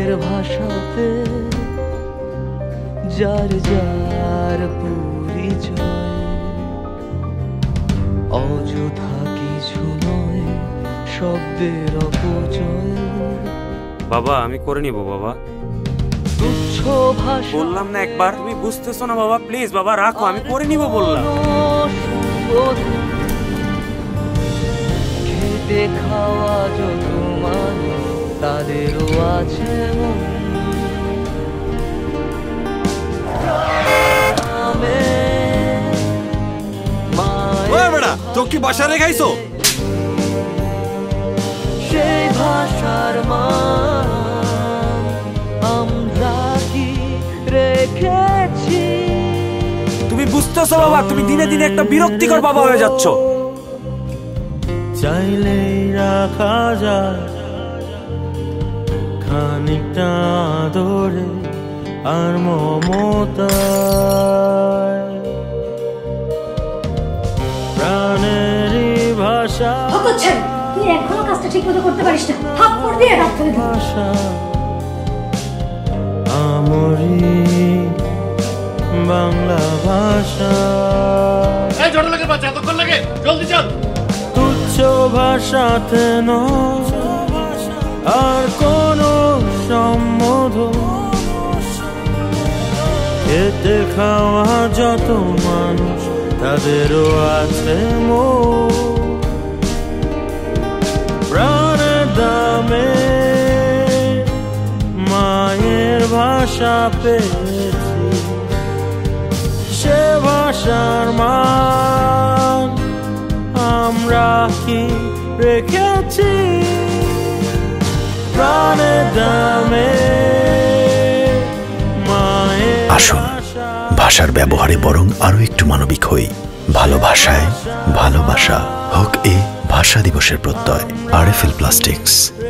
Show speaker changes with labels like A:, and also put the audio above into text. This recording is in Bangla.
A: মায়ের ভাষাতে যার যার পরিচয়, অযথা কিছু নয় শব্দের অপচয়।
B: বাবা আমি করে নিব বাবা।
A: তুচ্ছ ভাষা
B: বললাম না একবার, তুমি বুঝতেছো না বাবা? প্লিজ বাবা রাখো, আমি করে নিব বললাম।
A: খেতে খাওয়া যত মানুষ তাদেরও আছে মন।
C: তো কি বাসা রেখাইছো?
A: সেই ভাষার মান আমরা কি রেখেছি?
B: তুমি বুঝতেছো বাবা? তুমি দিনে দিনে একটা বিরক্তিকর বাবা হয়ে যাচ্ছ।
D: চাইলেই রাখা যায় খানিকটা আদরে আর মমতা, প্রাণেরই ভাষা।
E: তুই এখনো কাজটা ঠিক মতো করতে পারিস না, হাত পড় দিয়ে রাত ফেলে দে।
D: ভাষা আমরি বাংলা ভাষা।
C: এই ছোট লোকের বাচ্চা এতক্ষণ লাগে, জলদি চল।
D: তুচ্ছ ভাষাতে নয় আর কোনো সম্বোধন, খেতে খাওয়া যত মানুষ তাদেরও আছে মোহ। প্রাণের দামে মায়ের ভাষা পেয়েছি, সে ভাষার মান আমরা কি রেখেছি? প্রাণের দামে মায়ের
F: আসুন ভাষার ব্যবহারে বরং আরো একটু মানবিক হই। ভালোবাসায় ভালোবাসা হোক এ ভাষা দিবসের প্রত্যয়। RFL plastics.